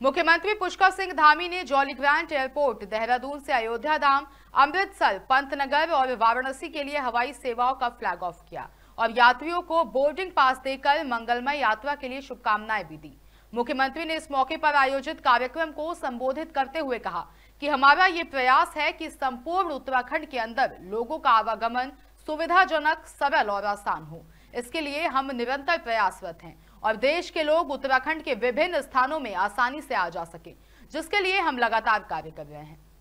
मुख्यमंत्री पुष्कर सिंह धामी ने jolly grant airport, Dehradun से अयोध्या धाम, अमृतसर, पंतनगर और वाराणसी के लिए हवाई सेवाओं का फ्लैग ऑफ किया और यात्रियों को बोर्डिंग पास देकर मंगलमय यात्रा के लिए शुभकामनाएं भी दी। मुख्यमंत्री ने इस मौके पर आयोजित कार्यक्रम को संबोधित करते हुए कहा कि हमारा ये प्रयास है कि संपूर्ण उत्तराखंड के अंदर लोगों का आवागमन सुविधाजनक, सरल और आसान हो। इसके लिए हम निरंतर प्रयासरत हैं और देश के लोग उत्तराखंड के विभिन्न स्थानों में आसानी से आ जा सके, जिसके लिए हम लगातार कार्य कर रहे हैं।